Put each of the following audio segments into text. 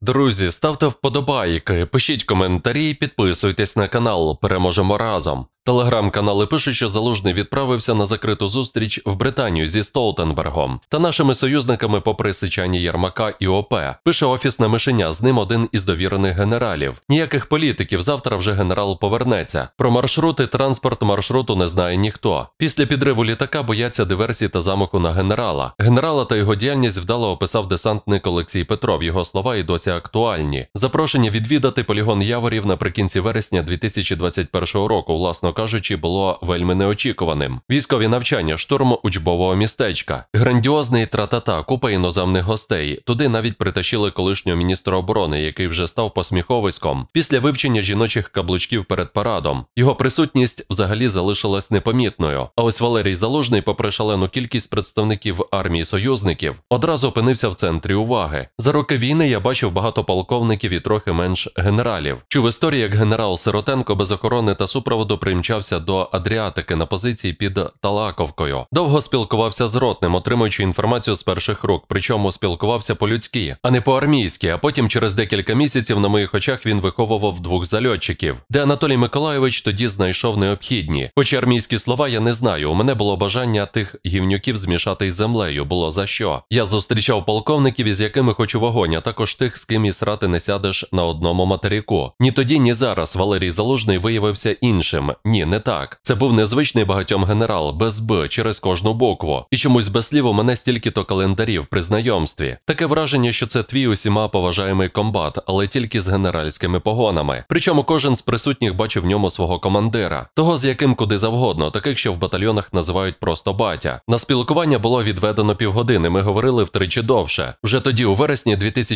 Друзі, ставте вподобайки, пишіть коментарі, підписуйтесь на канал, переможемо разом. Телеграм-канали пишуть, що Залужний відправився на закриту зустріч в Британію зі Столтенбергом та нашими союзниками по присичанні Єрмака і ОП. Пише офісне мишеня, з ним один із довірених генералів. Ніяких політиків, завтра вже генерал повернеться. Про маршрути, транспорт маршруту не знає ніхто. Після підриву літака бояться диверсії та замаху на генерала. Генерала та його діяльність вдало описав десантник Олексій Петров, його слова і досі актуальні. Запрошення відвідати полігон Яворів наприкінці вересня 2021 року, власно кажучи, було вельми неочікуваним. Військові навчання, штурм учбового містечка. Грандіозний тра-та-та, купа іноземних гостей. Туди навіть притащили колишнього міністра оборони, який вже став посміховиськом. Після вивчення жіночих каблучків перед парадом. Його присутність взагалі залишилась непомітною. А ось Валерій Залужний, попри шалену кількість представників армії союзників, одразу опинився в центрі уваги. За роки війни я бачив багато полковників і трохи менш генералів. Чув історії, як генерал Сиротенко без охорони та супроводу примчався до Адріатики на позиції під Талаковкою. Довго спілкувався з ротним, отримуючи інформацію з перших рук, причому спілкувався по-людськи, а не по-армійськи, а потім через декілька місяців на моїх очах він виховував двох зальотчиків, де Анатолій Миколайович тоді знайшов необхідні. Хоч армійські слова я не знаю, у мене було бажання тих гівнюків змішати із землею, було за що. Я зустрічав полковників, із якими хочу вогонь, а також тих, з ким і срати не сядеш на одному материку. Ні тоді, ні зараз Валерій Залужний виявився іншим. Ні, не так. Це був незвичний багатьом генерал, без «б» через кожну букву. І чомусь без слів у мене стільки-то календарів при знайомстві. Таке враження, що це твій усіма поважаємий комбат, але тільки з генеральськими погонами. Причому кожен з присутніх бачив в ньому свого командира. Того, з яким куди завгодно, таких, що в батальйонах називають просто батя. На спілкування було відведено півгодини, ми говорили втричі довше. Вже тоді, у вересні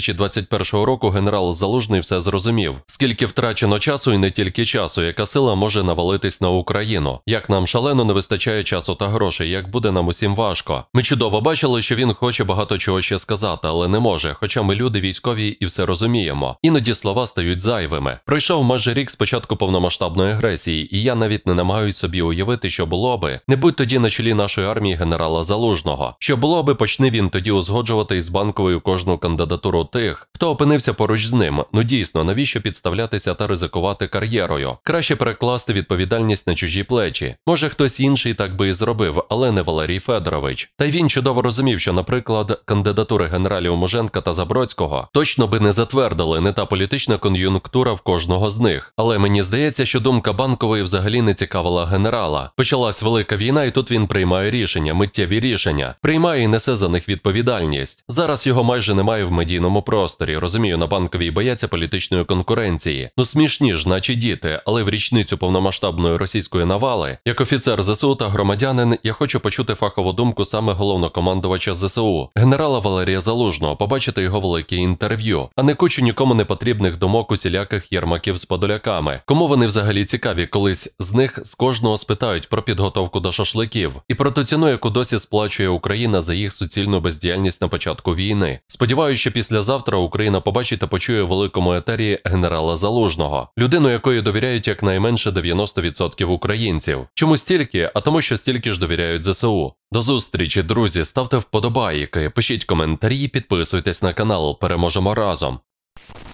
2021 року, генерал Залужний все зрозумів. Скільки втрачено часу і не тільки часу, яка сила може навалитись на Україну. Як нам шалено не вистачає часу та грошей, як буде нам усім важко. Ми чудово бачили, що він хоче багато чого ще сказати, але не може, хоча ми люди військові і все розуміємо. Іноді слова стають зайвими. Пройшов майже рік з початку повномасштабної агресії, і я навіть не намагаюсь собі уявити, що було би, не будь тоді на чолі нашої армії генерала Залужного. Що було би, почни він тоді узгоджувати із Банковою кожну кандидатуру тих, хто опинився поруч з ним. Ну дійсно, навіщо підставлятися та ризикувати кар'єрою? Краще перекласти відповідальність на чужі плечі. Може хтось інший так би і зробив, але не Валерій Федорович. Та й він чудово розумів, що, наприклад, кандидатури генералів Муженка та Забродського точно би не затвердили, не та політична кон'юнктура в кожного з них. Але мені здається, що думка Банкової взагалі не цікавила генерала. Почалась велика війна, і тут він приймає рішення, миттєві рішення. Приймає і несе за них відповідальність. Зараз його майже немає в медійному просторі. Розумію, на Банковій бояться політичної конкуренції. Ну смішні ж, наче діти, але в річницю повномасштабної російської навали, як офіцер ЗСУ та громадянин, я хочу почути фахову думку саме головнокомандувача ЗСУ, генерала Валерія Залужного, побачити його велике інтерв'ю, а не кучу нікому не потрібних думок усіляких єрмаків з подоляками. Кому вони взагалі цікаві, колись з них з кожного спитають про підготовку до шашликів і про ту ціну, яку досі сплачує Україна за їх суцільну бездіяльність на початку війни. Сподіваюся, що післязавтра Україна побачить та почує у великому етері генерала Залужного, людину, якої довіряють якнайменше 90% українців. Чому стільки? А тому, що стільки ж довіряють ЗСУ. До зустрічі, друзі, ставте вподобайки, пишіть коментарі, підписуйтесь на канал, переможемо разом.